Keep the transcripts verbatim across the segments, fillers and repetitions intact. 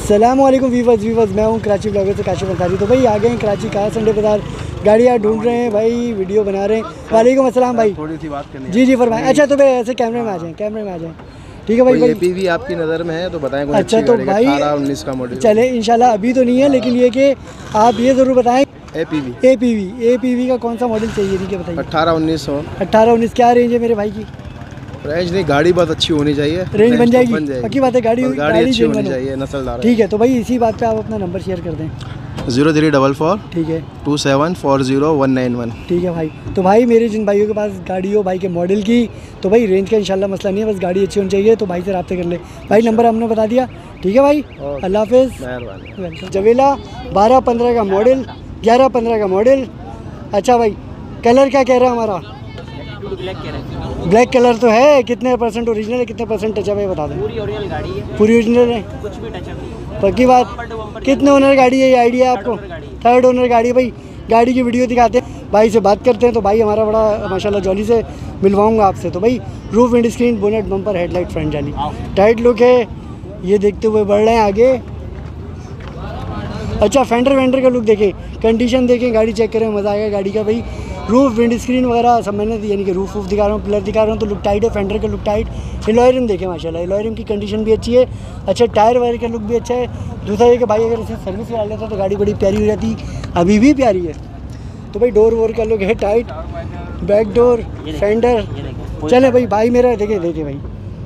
अस्सलाम वालेकुम viewers viewers मैं हूँ कराची ब्लॉगर से काशिफ अंसारी। तो भाई आ गए हैं कराची कार संडे बाजार, गाड़ियाँ ढूंढ रहे हैं भाई, वीडियो बना रहे हैं। वालेकुम अस्सलाम भाई। थोड़ी सी बात करनी है। जी जी फरमाएं। अच्छा तो भाई ऐसे कैमरे में आ जाएं, कैमरे में आ जाएं, ठीक है भाई। भाई एपीवी आपकी नज़र में है तो बताएं कोई अच्छा अच्छी तो गाड़ी का भाई अठारह उन्नीस का मॉडल। चले इंशाल्लाह अभी तो नहीं है, लेकिन ये कि आप ये ज़रूर बताएं एपीवी एपीवी एपीवी का कौन सा मॉडल चाहिए, ठीक है बताइए। अठारह उन्नीस हो अट्ठारह उन्नीस क्या रेंज है मेरे भाई की? रेंज नहीं, गाड़ी बहुत अच्छी होनी चाहिए। रेंज बन जाएगी, बन जाएगी। पक्की बात है। गाड़ी गाड़ी, गाड़ी अच्छी होनी जेन्युइन हो। चाहिए, नस्लदार। ठीक है तो भाई इसी बात पे आप अपना नंबर शेयर कर दें। जीरो थ्री डबल फोर ठीक है two seven four zero one nine one. ठीक है भाई। तो भाई मेरे जिन भाइयों के पास गाड़ी हो भाई के मॉडल की, तो भाई रेंज का इंशाल्लाह मसला नहीं है, बस गाड़ी अच्छी होनी चाहिए। तो भाई से रब्ते कर ले भाई, नंबर हमने बता दिया, ठीक है भाई। अल्लाह हाफिज़। मेहरबानी। जवेला बारह पंद्रह का मॉडल, ग्यारह पंद्रह का मॉडल। अच्छा भाई कलर क्या कह रहा है हमारा? ब्लैक कलर तो है। कितने परसेंट ओरिजिनल है, कितने परसेंट टचअप है बता दें। पूरी ओरिजिनल गाड़ी है, पूरी ओरिजिनल है, कुछ भी टचअप नहीं। पक्की बात। कितने ओनर गाड़ी है, ये आइडिया है आपको? थर्ड ओनर गाड़ी है भाई। गाड़ी की वीडियो दिखाते हैं, भाई से बात करते हैं। तो भाई हमारा बड़ा माशाल्लाह जॉली से मिलवाऊंगा आपसे। तो भाई roof windscreen, bonnet, bumper, headlight, front जाली, टाइट लुक है। ये देखते हुए बढ़ रहे हैं आगे। अच्छा फेंडर वेंडर का लुक देखें, कंडीशन देखें, गाड़ी चेक करें, मज़ा आएगा गाड़ी का भाई। रूफ विंड स्क्रीन वगैरह सब मैंने यानी कि रूफ वूफ दिखा रहा हूँ, पिलर दिखा रहा हूँ, तो लुक टाइट है। फेंडर का लुक टाइट। एलॉयरम देखें माशाल्लाह, एलॉयरम की कंडीशन भी अच्छी है। अच्छा टायर वायर का लुक भी अच्छा है। दूसरा ये कि भाई अगर इसे सर्विस करा लेता तो गाड़ी बड़ी प्यारी हो जाती, अभी भी प्यारी है। तो भाई डोर वोर का लुक है टाइट, बैक डोर, फेंडर। चले भाई भाई मेरा देखे देखे भाई।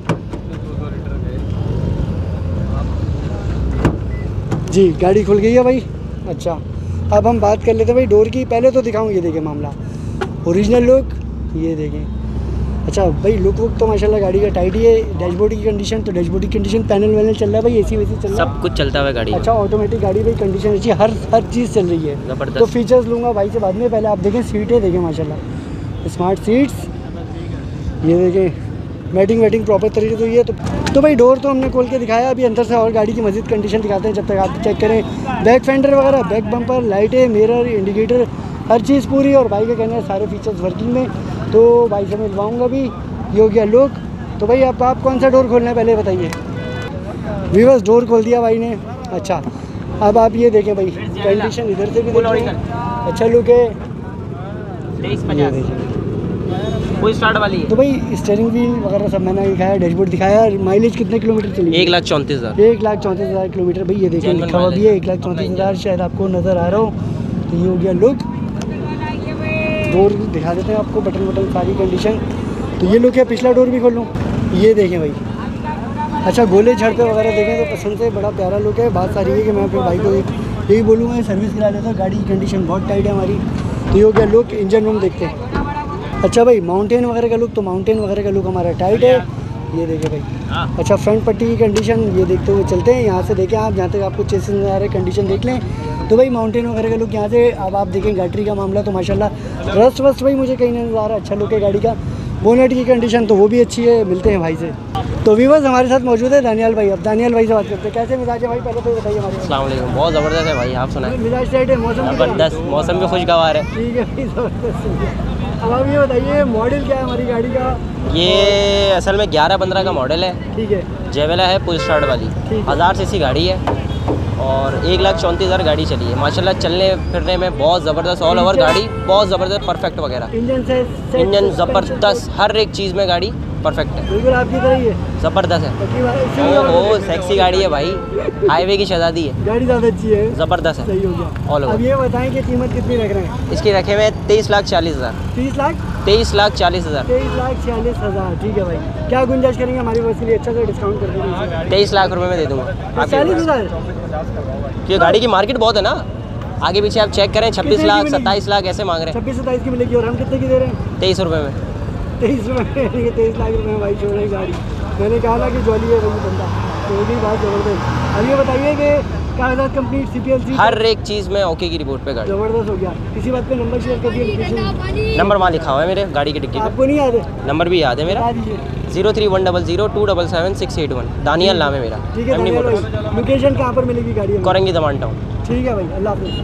जी गाड़ी खुल गई है भाई। अच्छा अब हम बात कर लेते हैं भाई डोर की। पहले तो दिखाऊँ, ये देखें मामला ओरिजिनल लुक, ये देखें। अच्छा भाई लुक वुक तो माशाल्लाह गाड़ी का टाइट ही है। डैशबोर्ड की कंडीशन, तो डैशबोर्ड की कंडीशन, पैनल वैनल चल रहा है भाई, एसी वेसी चल रहा है, सब कुछ चलता हुआ गाड़ी। अच्छा ऑटोमेटिक गाड़ी भाई, कंडीशन अच्छी, हर हर चीज़ चल रही है। ज़बरदस्त। तो फीचर्स लूँगा भाई से बाद में। पहले आप देखें सीटें देखें माशाल्लाह, स्मार्ट सीट्स, ये देखें मैटिंग वेटिंग प्रॉपर तरीके से हुई है। तो तो भाई डोर तो हमने खोल के दिखाया, अभी अंदर से और गाड़ी की मज़ीद कंडीशन दिखाते हैं जब तक आप चेक करें। बैक फेंडर वगैरह, बैक बम्पर, लाइटें, मिरर, इंडिकेटर, हर चीज़ पूरी। और भाई का कहना है सारे फीचर्स वर्किंग में। तो भाई से मिलवाऊँगा भी। ये हो गया लुक। तो भाई अब आप कौन सा डोर खोलना है पहले बताइए। वीवर्स डोर खोल दिया भाई ने। अच्छा अब आप ये देखें भाई, कंडीशन इधर से भी देखें, अच्छा लुक है। ये देखें कोई स्टार्ट वाली है। तो भाई स्टीयरिंग व्हील वगैरह सब मैंने दिखाया, डैशबोर्ड दिखाया। माइलेज कितने किलोमीटर चली? एक लाख चौंतीस हज़ार एक लाख चौंतीस हज़ार किलोमीटर भाई। ये देखिए लिखा हुआ भी है एक लाख चौंतीस हज़ार, शायद आपको नज़र आ रहा हो। तो ये हो गया लुक। डोर दिखा देते हैं आपको, बटन वटन सारी कंडीशन। तो ये लुक है। पिछला डोर भी खोल लूँ, ये देखें भाई। अच्छा गोले झड़पे वगैरह देखें तो पसंद से बड़ा प्यारा लुक है। बात सारी है कि मैं अपने भाई को यही बोलूँगा सर्विस करा लेता, गाड़ी की कंडीशन बहुत टाइट है हमारी। तो ये हो गया लुक। इंजन रूम देखते हैं। अच्छा भाई माउंटेन वगैरह का लुक, तो माउंटेन वगैरह का लुक हमारा टाइट है, ये देखें भाई। अच्छा फ्रंट पट्टी की कंडीशन ये देखते हुए चलते हैं। यहाँ से देखें आप, जहाँ तक आपको चेसिस नज़र आ रहे कंडीशन देख लें। तो भाई माउंटेन वगैरह का लुक यहाँ से अब आप देखें। बैटरी का मामला तो माशाल्लाह रस्ट वस्ट भाई मुझे कहीं नहीं नज़र आ रहा, अच्छा लुक है गाड़ी का। बोनेट की कंडीशन तो वो भी अच्छी है। मिलते हैं भाई से। तो व्यूअर्स हमारे साथ मौजूद है दानियाल भाई। अब दानियाल भाई से बात करते हैं। कैसे मिजाज है भाई, पहले तो बताइए हमारे। अस्सलाम वालेकुम। बहुत ज़बरदस्त है भाई, आप सुनाएं। मिजाज साइड है, मौसम ज़बरदस्त, मौसम भी खुशगवार है। ठीक है भाई, ज़बरदस्त। अब आप ये बताइए मॉडल क्या है हमारी गाड़ी का? ये असल में ग्यारह पंद्रह का मॉडल है। ठीक है जेवेला है, फुल स्टार्ट वाली, हज़ार सी सी गाड़ी है और एक लाख चौंतीस हज़ार गाड़ी चली है माशाल्लाह। चलने फिरने में बहुत ज़बरदस्त, ऑल ओवर गाड़ी बहुत ज़बरदस्त, परफेक्ट वगैरह। इंजन से इंजन ज़बरदस्त, हर एक चीज़ में गाड़ी परफेक्ट है, बिल्कुल आपकी तरह ही है, ज़बरदस्त है। ओ हो सेक्सी गाड़ी है भाई, हाईवे की शहजादी है, गाड़ी ज़्यादा अच्छी है, ज़बरदस्त है। सही हो गया। ऑल अब ओवर। ये बताएं कि कीमत कितनी रख रहे हैं? इसकी रखे हुए तेईस लाख चालीस हज़ार। तीस लाख तेईस लाख चालीस हज़ार तेईस लाख छियालीस हज़ार ठीक है भाई। क्या गुंजाइश करेंगे हमारी बस के लिए? अच्छा सा डिस्काउंट कर देंगे। तेईस लाख रुपए में दे दूँगा। चालीस हज़ार क्योंकि गाड़ी की मार्केट बहुत है ना, आगे पीछे आप चेक करें, छब्बीस लाख सत्ताईस लाख ऐसे मांग रहे हैं। छब्बीस सत्ताईस की मिलेगी और हम कितने की दे रहे हैं? तेईस रुपये में। तेईस रुपये तेईस लाख रुपये में भाई छोड़ रही गाड़ी। मैंने कहा था कि जॉली है वही बंदा, तो भी बात ज़बरदस्त। अब ये बताइए कि कागजात complete, C P L C, हर एक चीज़ में ओके की रिपोर्ट पे गाड़ी। ज़बरदस्त हो गया। इसी बात पे नंबर शेयर कर दिया, लोकेशन नंबर वहाँ लिखा हुआ है मेरे गाड़ी की डिक्की पे, आपको नहीं याद है? नंबर भी याद है मेरा, बता दीजिए। Zero three one double zero two double seven six eight one. Daniyal नाम है मेरा। ठीक है दानियाल भाई, लोकेशन कहाँ पर मिलेगी गाड़ी? कोरंगी दमान टाउन। ठीक है भाई, अल्लाह हाफ़िज़।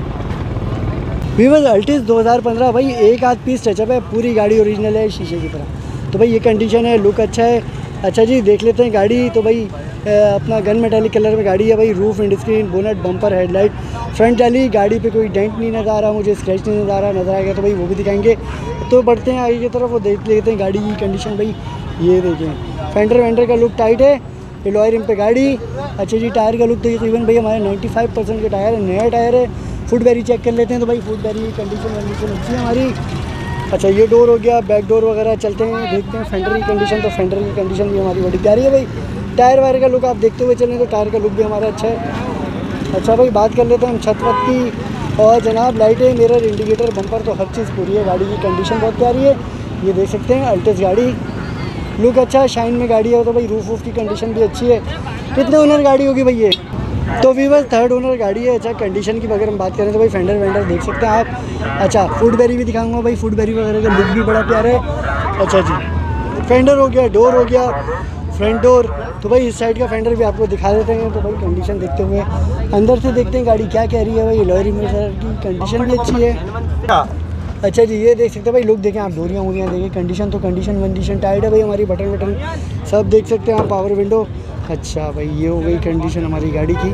वीवर्स अल्टिस दो हज़ार पंद्रह भाई, एक आध पीस टचअप है, पूरी गाड़ी ओरिजिनल है शीशे की तरह। तो भाई ये कंडीशन है, लुक अच्छा है। अच्छा जी देख लेते हैं गाड़ी। तो भाई अपना गन मेटालिक कलर में गाड़ी है भाई। Roof, windscreen, bonnet, bumper, headlight, front जाली, गाड़ी पे कोई डेंट नहीं नज़र आ रहा मुझे, स्क्रैच नहीं नज़र आ रहा, नज़र आएगा तो भाई वो भी दिखाएंगे। तो बढ़ते हैं आगे की तरफ, वो देख लेते हैं गाड़ी की कंडीशन भाई। ये देखें फेंडर वेंडर का लुक टाइट है, एलॉय रिम पे गाड़ी। अच्छा जी, टायर का लुक तो तकरीबन भाई हमारे पचानवे परसेंट के टायर है, नया टायर है। फुट बैरी चेक कर लेते हैं तो भाई फुट बैरी की कंडीशन कंडीशन अच्छी है हमारी। अच्छा ये डोर हो गया, बैक डोर वगैरह चलते हैं देखते हैं फेंडर की कंडीशन। तो फेंडर की कंडीशन भी हमारी बड़ी प्यारी है भाई। टायर वायर का लुक आप देखते हुए चलें तो टायर का लुक भी हमारा अच्छा है। अच्छा भाई बात कर लेते हैं हम छत वत की। और जनाब लाइटें, मिरर, इंडिकेटर, बम्पर तो हर चीज़ पूरी है। गाड़ी की कंडीशन बहुत प्यारी है, ये देख सकते हैं। अल्टेस गाड़ी, लुक अच्छा है, शाइन में गाड़ी है। तो भाई रूफ वूफ की कंडीशन भी अच्छी है। कितने ओनर गाड़ी होगी भाई ये? तो वीवर थर्ड ओनर गाड़ी है। अच्छा कंडीशन की अगर हम बात करें तो भाई फेंडर वेंडर देख सकते हैं आप। अच्छा फुट बैरी भी दिखाऊंगा भाई, फुट बैरी वगैरह का लुक भी बड़ा प्यारा है। अच्छा जी, फेंडर हो गया, डोर हो गया, फ्रंट डोर। तो भाई इस साइड का फेंडर भी आपको दिखा देते हैं। तो भाई कंडीशन देखते हुए अंदर से देखते हैं गाड़ी क्या कह रही है भाई। लॉरी में की कंडीशन भी अच्छी है। अच्छा जी ये देख सकते हैं भाई, लुक देखें आप, डोरियाँ वोरियाँ देखें, कंडीशन तो कंडीशन कंडीशन टाइट है भाई हमारी। बटन बटन सब देख सकते हैं आप, पावर विंडो। अच्छा भाई ये हो गई कंडीशन हमारी गाड़ी की।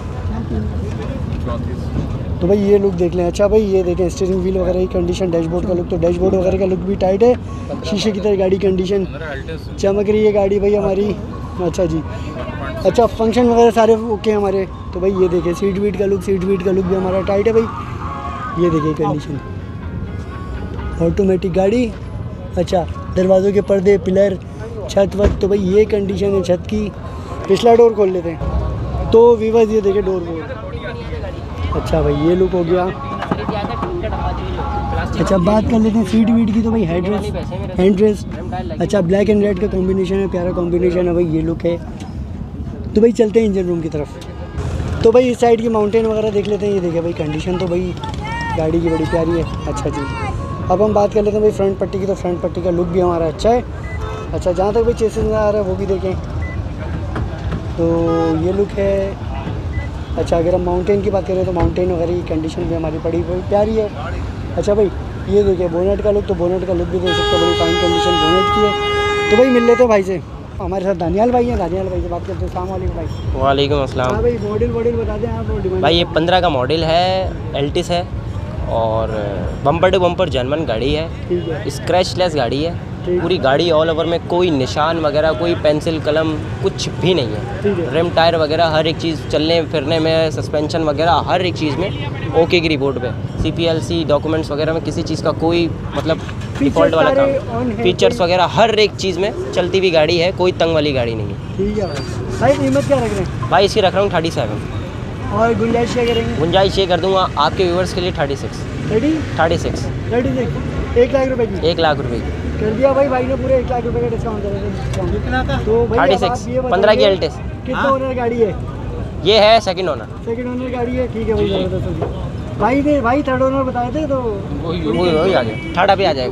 तो भाई ये लुक देख लें। अच्छा भाई ये देखें स्टीयरिंग व्हील वगैरह की कंडीशन, डैशबोर्ड का लुक, तो डैशबोर्ड वगैरह का लुक भी टाइट है। शीशे की तरह गाड़ी कंडीशन चमक रही है गाड़ी भाई हमारी। अच्छा जी, अच्छा फंक्शन वगैरह सारे ओके हमारे। तो भाई ये देखें सीट वीट का लुक, सीट वीट का लुक भी हमारा टाइट है भाई। ये देखिए कंडीशन, ऑटोमेटिक गाड़ी। अच्छा दरवाज़ों के पर्दे, पिलर, छत वत, तो भाई ये कंडीशन है छत की। पिछला डोर खोल लेते हैं तो वीवर्स ये देखें डोर वोर। अच्छा भाई ये लुक हो गया। अच्छा बात कर लेते हैं सीट वीट की। तो भाई हेड रेस्ट, हैंड रेस्ट, अच्छा ब्लैक एंड रेड का कॉम्बिनेशन है, प्यारा कॉम्बिनेशन है भाई। ये लुक है। तो भाई चलते हैं इंजन रूम की तरफ। तो भाई इस साइड की माउंटेन वगैरह देख लेते हैं। ये देखिए भाई कंडीशन तो भाई गाड़ी की बड़ी प्यारी है। अच्छा जी, अब हम बात कर लेते हैं भाई फ्रंट पट्टी की। तो फ्रंट पट्टी का लुक भी हमारा अच्छा है। अच्छा जहाँ तक भाई चेसिस नज़र आ रहा है वो भी देखें, तो ये लुक है। अच्छा अगर हम माउंटेन की बात करें तो माउंटेन वगैरह की कंडीशन भी हमारी बड़ी बड़ी प्यारी है। अच्छा भाई ये देखिए बोनेट का लुक, तो बोनेट का लुक भी देख सकते हैं, बड़ी फाइन कंडीशन बोनेट की है। तो भाई मिल लेते हैं भाई से, हमारे साथ दानियाल भाई हैं। दानियाल भाई से बात करते हैं। अस्सलाम वालेकुम भाई। वालेकुम अस्सलाम। हाँ भाई मॉडल मॉडल बता दें आप। डिमांड भाई ये पंद्रह का मॉडल है, एल्टिस है और बम्पर टू बम्पर जर्मन गाड़ी है, ठीक है, स्क्रैचलेस गाड़ी है। ठीक। पूरी गाड़ी ऑल ओवर में कोई निशान वगैरह, कोई पेंसिल कलम कुछ भी नहीं है। ठीक है। रिम टायर वगैरह हर एक चीज़, चलने फिरने में, सस्पेंशन वगैरह हर एक चीज़ में ओके की रिपोर्ट पे। C P L C documents वगैरह में किसी चीज़ का कोई मतलब डिफ़ॉल्ट वाला काम, फीचर्स वगैरह हर एक चीज़ में चलती हुई गाड़ी है, कोई तंग वाली गाड़ी नहीं है। ठीक है भाई। भाई कीमत क्या रख रहे हैं? भाई इसकी रख रहा हूँ थर्टी सेवन, और गुंजाइश क्या करेंगे? गुंजाइश ये कर दूंगा आपके व्यूवर्स के लिए thirty six ready thirty six ready six एक लाख रुपए की एक लाख रुपए की कर दिया भाई। भाई ने पूरे एक लाख रुपए का डिस्काउंट दे दिया। तो भाई थर्टी अब आप सिक्स ये पंद्रह की बताइए, एल्टिस कितना ओनर गाड़ी है? ये है सेकंड ओनर। सेकंड ओनर गाड़ी है, ठीक है भाई ज़बरदस्त होगी। भाई ने भाई थर्ड ओनर बताए थे तो वही वही आ गया, थर्ड अभी आ जाएगा।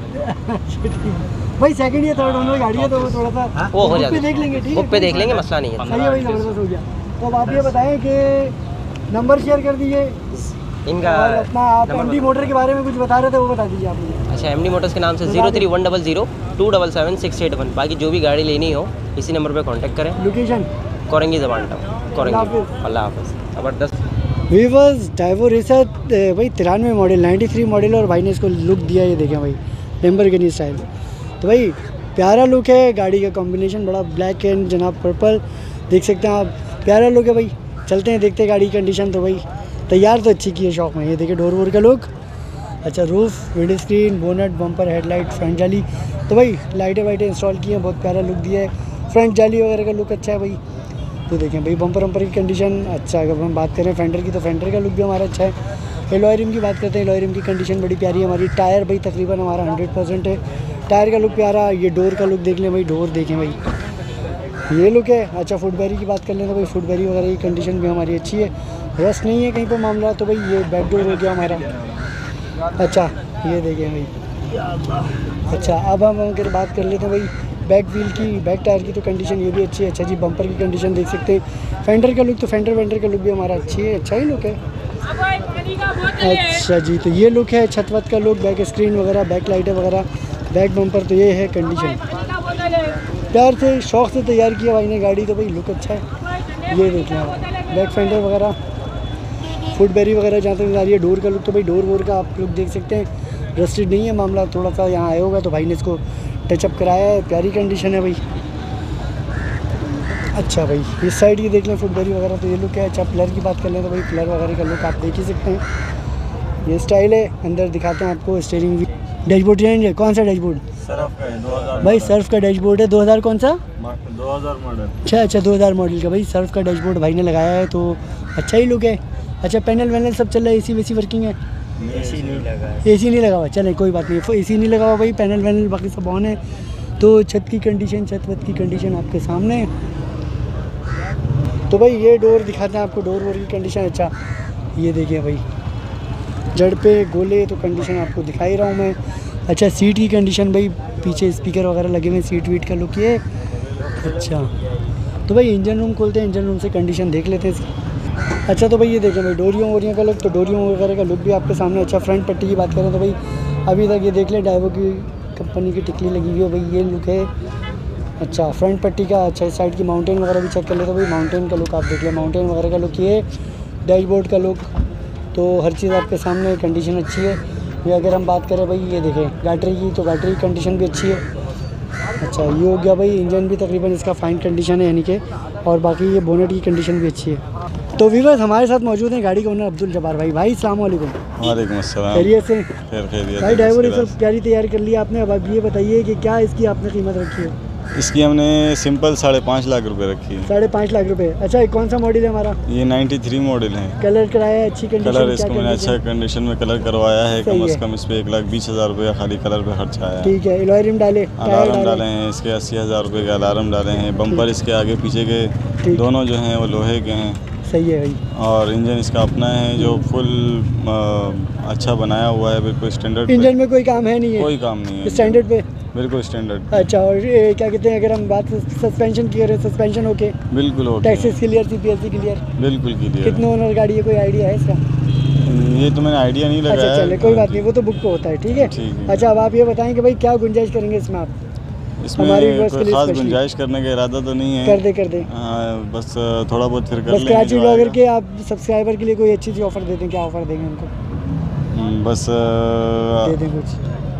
भाई सेकंड या थर्ड ओनर गाड़ी है तो वो थोड़ा सा वो हो बुक पे जाएगा, देख लेंगे। ठीक बुक है पे देख लेंगे, मसला नहीं है। सही है भाई, ज़बरदस्त हो गया। तो अब आप ये बताएं कि नंबर शेयर कर दीजिए इनका और अपना आप एमडी मोटर के बारे में कुछ बता रहे थे वो बता दीजिए आप मुझे। अच्छा एमडी मोटर्स के नाम से zero three one double zero two double seven six eight one. बाकी जो भी गाड़ी लेनी हो इसी नंबर पे कांटेक्ट करें। लोकेशन कोरंगी जबान टाउन कोरंगी। अल्लाह हाफ़िज़। ज़बरदस्त वीवर्स डाइवो रेसर भाई तिरानवे मॉडल नाइन्टी थ्री मॉडल और भाई ने इसको लुक दिया, ये देखें भाई लैम्बोर्गिनी स्टाइल। तो भाई प्यारा लुक है गाड़ी का, कॉम्बिनेशन बड़ा ब्लैक एंड जनाब पर्पल देख सकते हैं आप, प्यारा लुक है भाई। चलते हैं देखते हैं गाड़ी की कंडीशन। तो भाई तैयार तो अच्छी की है शौक में। ये देखिए डोर वोर का लुक, अच्छा roof, windscreen, bonnet, bumper, headlight, front जाली। तो भाई लाइटें वाइटें इंस्टॉल की हैं, बहुत प्यारा लुक दिया है। फ्रंट जाली वगैरह का लुक अच्छा है भाई। तो देखें भाई बम्पर वम्पर की कंडीशन अच्छा है। अगर हम बात करें फेंडर की तो फेंडर का लुक भी हमारा अच्छा है। एलॉय रिम की बात करते हैं, एलॉय रिम की कंडीशन बड़ी प्यारी है हमारी। टायर भाई तकरीबन हमारा हंड्रेड परसेंट है, टायर का लुक प्यारा। ये डोर का लुक देख लें भाई, डोर देखें भाई ये लुक है। अच्छा फुट बैरी की बात कर लें तो भाई फुट बैरी वगैरह की कंडीशन भी हमारी अच्छी है, रस नहीं है कहीं पर मामला। तो भाई ये बैक डोर हो गया हमारा। अच्छा ये देखें भाई। अच्छा अब हम अगर बात कर लेते हैं भाई बैक व्हील की, बैक टायर की, तो कंडीशन ये भी अच्छी है। अच्छा जी बम्पर की कंडीशन देख सकते हैं। फेंडर का लुक, तो फेंडर वेंडर का लुक भी हमारा अच्छी है, अच्छा ही लुक है। अच्छा जी तो ये लुक है छत वत का लुक, बैक स्क्रीन वगैरह, बैक लाइटें वगैरह, बैक बम्पर। तो ये है कंडीशन। प्यार से शौक़ से तैयार किया भाई ने गाड़ी, तो भाई लुक अच्छा है। ये देखें आप, बैक फेंडर वगैरह, फुट बैरी वगैरह जहाँ तक आ रही है। डोर का लुक तो भाई डोर वोर का आप लोग देख सकते हैं, रस्टेड नहीं है मामला, थोड़ा सा यहाँ आया होगा तो भाई ने इसको टचअप कराया है। प्यारी कंडीशन है भाई। अच्छा भाई इस साइड की देख लें फुट बैरी वगैरह, तो ये लुक है। अच्छा पिलर की बात कर लें तो भाई पिलर वगैरह का लुक आप देख ही सकते हैं। ये स्टाइल है। अंदर दिखाते हैं आपको स्टीयरिंग व्हील, डैशबोर्ड चेंज है। कौन सा डैशबोर्ड? सर्फ का है, दो हज़ार भाई सर्फ का डैशबोर्ड है। दो हज़ार कौन सा? दो हज़ार मॉडल। अच्छा अच्छा दो हज़ार मॉडल का भाई सर्फ का डैशबोर्ड भाई ने लगाया है, तो अच्छा ही लुक है। अच्छा पैनल वैनल सब चल रहा है, एसी वेसी वर्किंग है? एसी नहीं लगा है। एसी नहीं लगा हुआ, चले कोई बात नहीं, एसी नहीं लगा हुआ भाई, पैनल वैनल बाकी सब ऑन है। तो छत की कंडीशन, छत वत की कंडीशन आपके सामने है। तो भाई ये डोर दिखाते हैं आपको, डोर वोर की कंडीशन। अच्छा ये देखिए भाई जड़ पे गोले, तो कंडीशन आपको दिखा ही रहा हूँ मैं। अच्छा सीट की कंडीशन भाई, पीछे स्पीकर वगैरह लगे हुए, सीट वीट का लुक ये। अच्छा तो भाई इंजन रूम खोलते हैं, इंजन रूम से कंडीशन देख लेते हैं इसकी। अच्छा तो भाई ये देखें भाई डोरियों वोरियों का लुक, तो डोरियों वगैरह का लुक भी आपके सामने। अच्छा फ्रंट पट्टी की बात करें तो भाई अभी तक ये देख लें डाइवो की कंपनी की टिकली लगी हुई है भाई, ये लुक है। अच्छा फ्रंट पट्टी का। अच्छा इस साइड की माउंटेन वगैरह भी चेक कर ले तो भाई माउंटेन का लुक आप देख लें, माउंटेन वगैरह का लुक ये। डैशबोर्ड का लुक, तो हर चीज़ आपके सामने, कंडीशन अच्छी है। ये अगर हम बात करें भाई ये देखें बैटरी की, तो बैटरी की कंडीशन भी अच्छी है। अच्छा ये हो गया भाई, इंजन भी तकरीबन इसका फाइन कंडीशन है यानी कि, और बाकी ये बोनेट की कंडीशन भी अच्छी है। तो व्यूअर्स हमारे साथ मौजूद हैं गाड़ी के ओनर अब्दुल जब्बार भाई। भाई अस्सलाम वालेकुम। वालेकुम अस्सलाम। खैरियत से? खैर खैरियत। भाई ड्राइवर ये सब गाड़ी तैयार कर लिया आपने, अब आप ये बताइए कि क्या इसकी आपने कीमत रखी है? इसकी हमने सिंपल साढ़े पाँच लाख रुपए रखी है। साढ़े पाँच लाख रुपए। अच्छा ये कौन सा मॉडल है हमारा? ये तिरानवे मॉडल है। कलर कराया है अच्छी कंडीशन? कलर इसको मैंने अच्छा कंडीशन में कलर करवाया है, कम से कम इस पे एक लाख बीस हज़ार रुपये खाली कलर पे खर्चा आया है। ठीक है। एलॉय रिम डाले, अलार्म डाले हैं इसके अस्सी हज़ार रुपये के अलार्म डाले हैं। बम्पर इसके आगे पीछे के दोनों जो हैं वो लोहे के हैं। सही है भाई। और इंजन इसका अपना है जो फुल आ, अच्छा बनाया हुआ है, बिल्कुल स्टैंडर्ड। इंजन में कोई काम है नहीं है? कोई काम नहीं है, स्टैंडर्ड पे बिल्कुल स्टैंडर्ड। अच्छा और ये क्या कहते हैं, अगर हम बात सस्पेंशन की करें, सस्पेंशन ओके? बिल्कुल okay. Taxes clear, CPLC clear? बिल्कुल क्लियर। कितने ओनर गाड़ी है, कोई आइडिया है इसका? ये तो मैंने आइडिया नहीं लगाया। अच्छा चले कोई बात नहीं, वो तो बुक पे होता है। ठीक है ठीक है। अच्छा अब आप ये बताएं कि भाई क्या गुंजाइश करेंगे इसमें आप? इसमें हमारी व्यूअर्स के कोई लिए खास स्पेशली। गुंजाइश करने का इरादा तो नहीं है। कर दे कर दे। हाँ, बस थोड़ा बहुत फिर कर बस लेंगे कराची जो ब्लॉगर आएगा। के आप सब्सक्राइबर के लिए कोई अच्छी सी ऑफर दे दें, क्या ऑफर देंगे उनको? हम्म, बस दे आ, दें कुछ,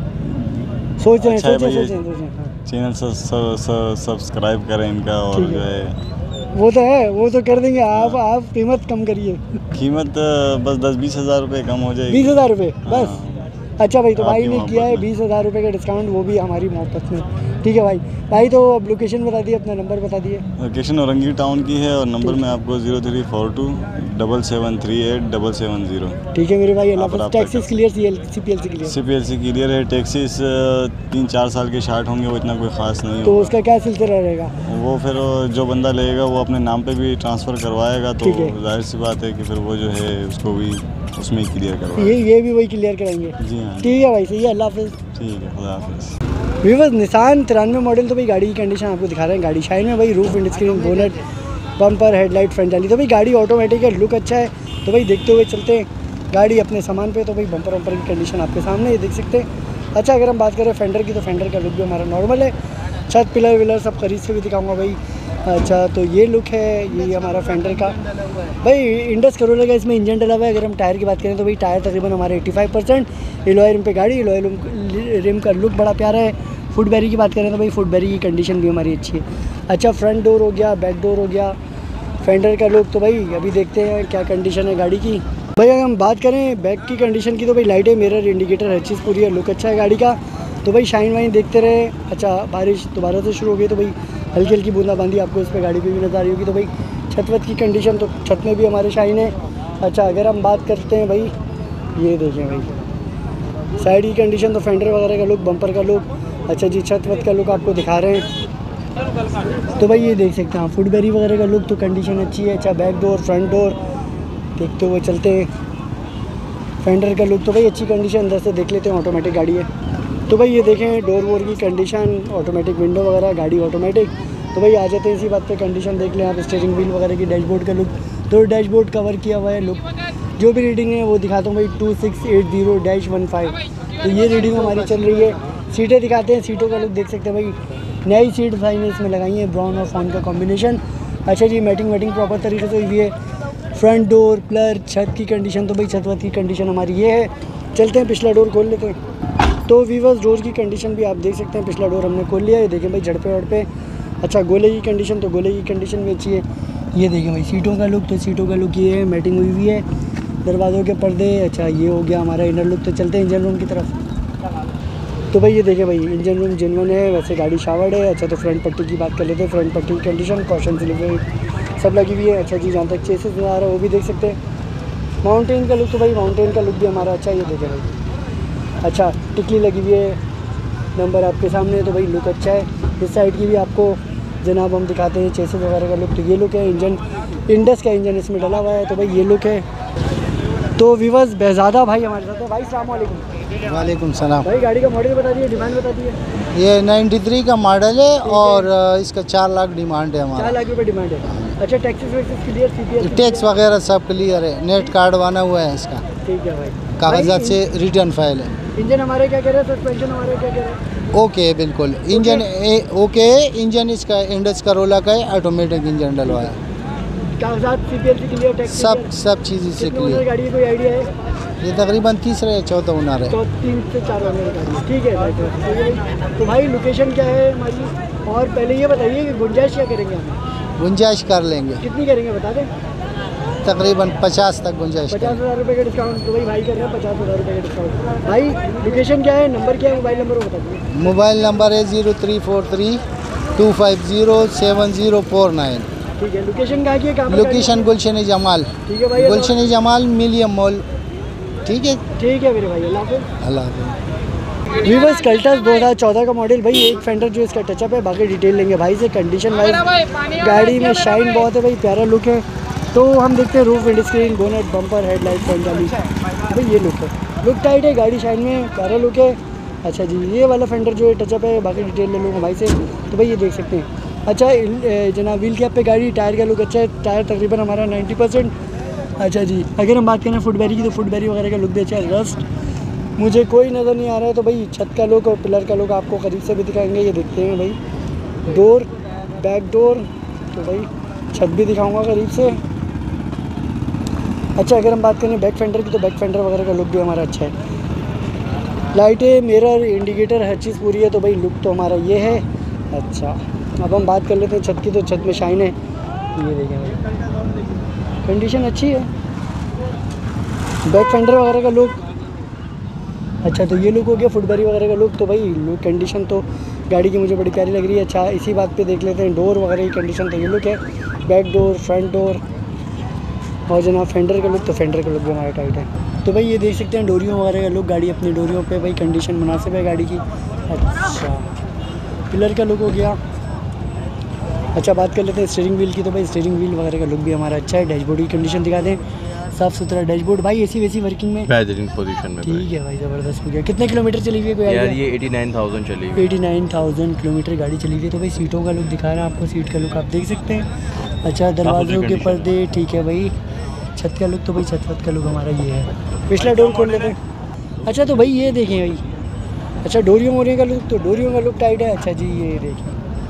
सोच रहे हैं अच्छा है सोचें भाई, सोचें सोचें हाँ। चैनल सब्सक्राइब करें इनका, और ठीक जो है। है वो तो है, वो तो कर देंगे। आप आप कीमत कम करिए। कीमत आ, बस दस बीस हज़ार रुपये कम हो जाएगी। बीस हज़ार रुपये बस? हाँ। अच्छा भाई तो आपकी भाई ने मोहब्बत किया है में। बीस हज़ार रुपये का डिस्काउंट, वो भी हमारी मोहब्बत में। ठीक है भाई। भाई तो अब लोकेशन बता दिए, अपना नंबर बता दिए। लोकेशन औरंगी टाउन की है, और नंबर मैं आपको zero three four two double seven three eight double seven zero. ठीक है मेरे भाई, अल्लाह आप हाफ़िज़। रब्ता टैक्सीज कर- clear, C P L C clear? C P L C clear है। टैक्सीज तीन चार साल के शार्ट होंगे, वो इतना कोई ख़ास नहीं तो होगा। उसका क्या सिलसिला रहेगा? वो फिर जो बंदा लेगा वो अपने नाम पे भी ट्रांसफ़र करवाएगा, तो ठीक है। जाहिर सी बात है कि फिर वो जो है उसको भी उसमें ही क्लियर करवाएगा। ये ये भी वही क्लियर कराएंगे? जी हाँ। ठीक है भाई, सही है। अल्लाह हाफ़िज़। ठीक है, खुदा हाफिज़। व्यूअर्स निसान तिरानवे मॉडल, तो भाई गाड़ी की कंडीशन आपको दिखा रहे हैं। गाड़ी शाइन में भाई, roof windscreen, bonnet, bumper, headlight, front जाली, तो भाई गाड़ी ऑटोमेटिक है, लुक अच्छा है। तो भाई देखते हुए चलते हैं गाड़ी अपने सामान पे। तो भाई बम्पर वम्पर की कंडीशन आपके सामने ये देख सकते हैं। अच्छा अगर हम बात करें फेंडर की, तो फेंडर का लुक भी हमारा नॉर्मल है। छत पिलर विलर सब करीब से भी दिखाऊंगा भाई। अच्छा तो ये लुक है, ये हमारा फेंडर का भाई। इंडस करोला का इसमें इंजन डला हुआ है। अगर हम टायर की बात करें तो भाई टायर तकरीबन हमारे पचासी परसेंट एलॉय रिम पे गाड़ी, एलॉय रिम का लुक बड़ा प्यारा है। फुट बैरी की बात करें तो भाई फुट बैरी की कंडीशन भी हमारी अच्छी है। अच्छा फ्रंट डोर हो गया, बैक डोर हो गया, फेंडर का लुक तो भाई अभी देखते हैं क्या कंडीशन है गाड़ी की। भाई अगर हम बात करें बैक की कंडीशन की, तो भाई लाइटें, मिरर, इंडिकेटर, हर चीज़ पूरी है, लुक अच्छा है गाड़ी का। तो भाई शाइन वाइन देखते रहे। अच्छा बारिश दोबारा से शुरू हो गई, तो भाई हल्की हल्की बूंदाबांदी आपको इस पर गाड़ी पे भी नज़र आ रही होगी। तो भाई छत वत की कंडीशन, तो छत में भी हमारे शाइन है। अच्छा अगर हम बात करते हैं भाई, ये देखें भाई साइड की कंडीशन, तो फेंडर वगैरह का लुक, बम्पर का लुक। अच्छा जी छत वत का लुक आपको दिखा रहे हैं। तो भाई ये देख सकते हैं फुट बैरी वगैरह का लुक, तो कंडीशन अच्छी है। अच्छा बैक डोर, फ्रंट डोर देखते हुए चलते हैं। फेंडर का लुक तो भाई अच्छी कंडीशन, अंदर से देख लेते हैं, ऑटोमेटिक गाड़ी है। तो भाई ये देखें डोर वोर की कंडीशन, ऑटोमेटिक विंडो वगैरह, गाड़ी ऑटोमेटिक। तो भाई आ जाते हैं इसी बात पे, कंडीशन देख लें आप, स्टीयरिंग व्हील वगैरह की, डैशबोर्ड का लुक, तो डैशबोर्ड कवर किया हुआ है। लुक जो भी रीडिंग है वो दिखाता हूँ भाई, two six eight zero dash one five, तो ये रीडिंग हमारी चल रही है। सीटें दिखाते हैं, सीटों का लुक देख सकते हैं भाई, नई सीट भाई ने इसमें लगाई है, ब्राउन और फाउन का कॉम्बिनेशन। अच्छा जी, मैटिंग वेटिंग प्रॉपर तरीके से हुई है। फ्रंट डोर, प्लर, छत की कंडीशन तो भाई छत वत की कंडीशन हमारी ये है। चलते हैं पिछला डोर खोल लेते हैं। तो वीवर्स डोर की कंडीशन भी आप देख सकते हैं, पिछला डोर हमने खोल लिया है। देखें भाई झड़पे वड़पे, अच्छा गोले की कंडीशन तो गोले की कंडीशन भी अच्छी है। ये देखें भाई सीटों का लुक, तो सीटों का लुक ये है, मैटिंग हुई हुई है। दरवाज़ों के पर्दे, अच्छा ये हो गया हमारा इनर लुक। तो चलते हैं इंजन रूम की तरफ। तो भाई ये देखें भाई इंजन रूम जेन्युइन है, वैसे गाड़ी शावर्ड है। अच्छा तो फ्रंट पट्टी की बात कर लेते हैं। फ्रंट पट्टी की कंडीशन, कॉशन स्लिप सब लगी हुई है। अच्छा जी, जहाँ तक चेसेस में आ रहा है वो भी देख सकते हैं। माउंटेन का लुक, तो भाई माउंटेन का लुक भी हमारा अच्छा, ये देखें भाई अच्छा टिकली लगी हुई है, नंबर आपके सामने, तो भाई लुक अच्छा है। इस साइड की भी आपको जनाब हम दिखाते हैं चेसेस वगैरह का लुक। तो ये लुक है, इंजन इंडस का इंजन इसमें डला हुआ है, तो भाई ये लुक है। तो विवर्स बेहज़ादा भाई हमारे साथ है। भाई अस्सलाम वालेकुम। वालेकुम सलाम। भाई गाड़ी का मॉडल बता दिए, डिमांड बता दिए। ये तिरानवे का मॉडल है और इसका चार लाख डिमांड है हमारा। चार लाख रुपए डिमांड है। अच्छा टैक्सेस वैक्सेस क्लियर, सीपीएल टैक्स वगैरह सब क्लियर है, नेट कार्ड बना हुआ है इसका, ठीक है भाई। कागजात से रिटर्न फाइल है। इंजन हमारे क्या कह रहे हैं, सस्पेंशन हमारे क्या कह रहे हैं? ओके है बिल्कुल, इंजन ए- ओके है। इंजन इसका इंडस करोला का है, ऑटोमेटिक इंजन डलवा है। कागजात सीपीएल से क्लियर, टैक्स सब सब चीज़ इससे कितने ओनर क्लियर। गाड़ी का कोई आइडिया है? ये तकरीबन तीसरा या चौथा ओनर है। तो तीन से चार ओनर गाड़ी है, ठीक है भाई। तो ठीक है भाई। तो भाई लोकेशन क्या है हमारी, और पहले ये बताइए कि गुंजाइश क्या करेंगे हम, गुंजाइश कर लेंगे, कितनी करेंगे बता दें? तकरीबन पचास तक गुंजाइश पचास करेंगे। हज़ार रुपये का डिस्काउंट, तो भाई भाई कर रहे हैं पचास हज़ार रुपये का डिस्काउंट। भाई लोकेशन क्या है, नंबर क्या है, मोबाइल नंबर वो बता दीजिए। मोबाइल नंबर है zero three four three two five zero seven zero four nine. ठीक है, लोकेशन कहाँ की है, कहाँ पर गाड़ी लोकेशन गुलशन जमाल, है? ठीक है भाई, गुलशन जमाल मिलियम मॉल। ठीक है, ठीक है मेरे भाई, अल्लाह हाफ़िज़। अल्लाह हाफ़िज़। वीवर्स कल्टस दो हज़ार चौदह का मॉडल भाई, एक फेंडर जो इसका टचअप है, बाकी डिटेल लेंगे भाई से। कंडीशन वाइज गाड़ी में शाइन बहुत है भाई, प्यारा लुक है। तो हम देखते हैं roof, windscreen, bonnet, bumper, headlight, front वाली भाई ये लुक है, लुक टाइट है, गाड़ी शाइन में, प्यारा लुक है। अच्छा जी, ये वाला फेंडर जो है टचअप है, बाकी डिटेल ले लूँगा भाई से। तो भाई ये देख सकते हैं। अच्छा जनाब व्हील कैप पे गाड़ी, टायर का लुक अच्छा है, टायर तकरीबन हमारा नाइन्टी परसेंट। अच्छा जी, अगर हम बात करें फुटबैरी की, तो फुटबैरी वगैरह का लुक भी अच्छा है। रस्ट मुझे कोई नज़र नहीं आ रहा है। तो भाई छत का लुक और पिलर का लुक आपको करीब से भी दिखाएंगे, ये देखते हैं भाई। डोर, बैक डोर, तो भाई छत भी दिखाऊंगा करीब से। अच्छा अगर हम बात करें बैक फेंडर की, तो बैक फेंडर वगैरह का लुक भी हमारा अच्छा है। लाइटें, मिरर, इंडिकेटर, हर चीज़ पूरी है। तो भाई लुक तो हमारा ये है। अच्छा अब हम बात कर लेते हैं छत की, तो छत में शाइन है, ये देखें भाई, कंडीशन अच्छी है। बैक फेंडर वगैरह का लुक अच्छा, तो ये लुक हो गया फुटबरी वगैरह का लुक। तो भाई लुक कंडीशन तो गाड़ी की मुझे बड़ी प्यारी लग रही है। अच्छा इसी बात पे देख लेते हैं डोर वगैरह की कंडीशन, तो ये लुक है, बैक डोर, फ्रंट डोर, और जनाब फेंडर का लुक, तो फेंडर का लुक भी हमारा टाइट है। तो भाई ये देख सकते हैं डोरियों वगैरह का लुक, गाड़ी अपनी डोरियों पे भाई कंडीशन मुनासिब है गाड़ी की। अच्छा पिलर का लुक हो गया। अच्छा बात कर लेते हैं स्टीयरिंग व्हील की, तो भाई स्टीयरिंग व्हील वगैरह का लुक भी हमारा अच्छा है। डैशबोर्ड की कंडीशन दिखा दें, साफ़ सुथरा डैशबोर्ड भाई, एसी वैसी वर्किंग में बेहतरीन पोजीशन में। ठीक है भाई, ज़बरदस्त हो गया। कितने किलोमीटर चली हुई है कोई यार आइडिया? ये नवासी हज़ार चली हुई। एटी नाइन थाउजेंड किलोमीटर गाड़ी चली हुई है। तो भाई सीटों का लुक दिखा रहा है आपको, सीट का लुक आप देख सकते हैं। अच्छा दरवाज़ों के पर्दे, ठीक है भाई। छत का लुक, तो भाई छत वत का लुक हमारा ये है। पिछला डोर खोल लेते हैं। अच्छा तो भाई ये देखें भाई, अच्छा डोरियों वोरियों का लुक, तो डोरियों का लुक टाइट है। अच्छा जी ये देखिए,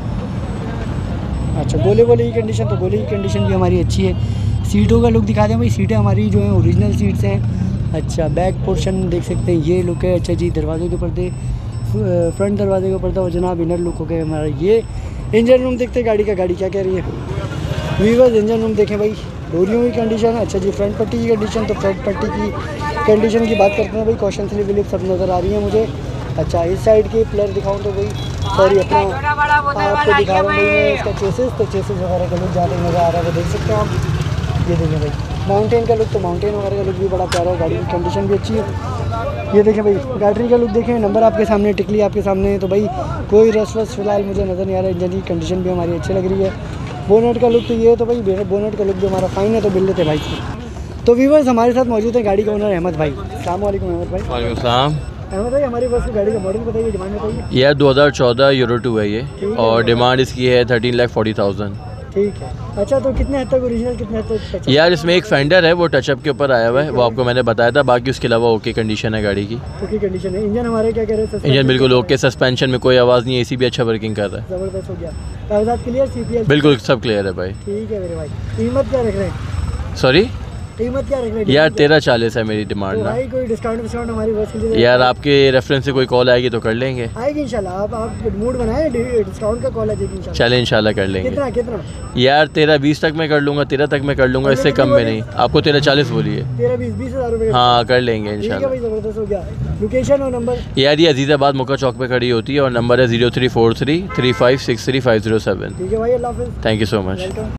अच्छा गोले वोले की कंडीशन, तो गोले की कंडीशन भी हमारी अच्छी है। सीटों का लुक दिखा दें भाई, सीटें हमारी जो हैं ओरिजिनल सीट्स हैं। अच्छा बैक पोर्शन देख सकते हैं, ये लुक है। अच्छा जी दरवाज़ों के पर्दे, फ्रंट दरवाजे का पर्दा, और जनाब इनर लुक हो गया हमारा ये। इंजन रूम देखते हैं गाड़ी का, गाड़ी क्या कह रही है। वीवर्स इंजन रूम देखें भाई, डोरियों की कंडीशन। अच्छा जी फ्रंट पट्टी की कंडीशन, तो फ्रंट पट्टी की कंडीशन की बात करते हैं भाई, कॉशन स्लिप विलिप सब नज़र आ रही है मुझे। अच्छा इस साइड की प्लर दिखाऊँ तो भाई, सॉरी अपना आपको दिखा रहा हूँ भाई मैं इसका चेसिस, तो चेसिस वगैरह का लुक ज़्यादा नज़र आ रहा है, वो देख सकते हैं आप। ये देखें भाई माउंटेन का लुक, तो माउंटेन वगैरह का लुक भी बड़ा प्यारा है, गाड़ी की कंडीशन भी अच्छी है। ये देखें भाई बैटरी का लुक देखें, नंबर आपके सामने, टिकली आपके सामने है। तो भाई कोई रस वस फिलहाल मुझे नज़र नहीं आ रहा है। इंजन की कंडीशन भी हमारी अच्छी लग रही है। बोनट का लुक तो ये है, तो भाई बोनट का लुक भी हमारा फाइन है, तो बिल लेते भाई से। तो व्यूअर्स हमारे साथ मौजूद है गाड़ी का ओनर अहमद भाई। अस्सलाम वालेकुम अहमद भाई। वालेकुम सलाम। अहमद भाई हमारे पास गाड़ी का मॉडल बताइए, डिमांड बताइए। यह दो हज़ार चौदह यूरो टू है ये, और डिमांड इसकी है थर्टीन लाख फोर्टी थाउजेंड। ठीक है। अच्छा तो कितने हद तक ओरिजिनल, कितने हद तक touch-up? यार इसमें एक फेंडर है वो टचअप के ऊपर आया हुआ है, वो आपको मैंने बताया था, बाकी उसके अलावा ओके कंडीशन है गाड़ी की। ओके कंडीशन है। इंजन हमारे क्या कह रहे हैं? इंजन बिल्कुल ओके, सस्पेंशन में कोई आवाज़ नहीं, एसी भी अच्छा वर्किंग कर रहा है। ज़बरदस्त हो गया। कागजात क्लियर, सीपीएल बिल्कुल सब क्लियर है भाई। ठीक है मेरे भाई। कीमत क्या रख रहे हैं? सॉरी कीमत क्या रख रहे हैं? यार तेरह चालीस है मेरी डिमांड तो ना। भाई कोई डिस्काउंट विस्काउंट हमारी बस के लिए यार आपके रेफरेंस से कोई कॉल आएगी तो कर लेंगे। आएगी इंशाल्लाह। आप आप मूड बनाए, डिस्काउंट का कॉल आ जाएगी इंशाल्लाह। चले इंशाल्लाह कर लेंगे। कितना कितना? यार तेरह बीस तक मैं कर लूँगा, तेरह तक मैं कर लूँगा, इससे कम में नहीं। आपको तेरह चालीस बोलिए। तेरह बीस बीस हज़ार रुपये। हाँ कर लेंगे ठीक है इंशाल्लाह। भाई, ज़बरदस्त हो गया। लोकेशन और नंबर? यार ये अजीज़ाबाद मुक्का चौक पे खड़ी होती है और नंबर है zero three four three three five six three five zero seven. ठीक है भाई, अल्लाह हाफिज़। Thank you so much. Welcome.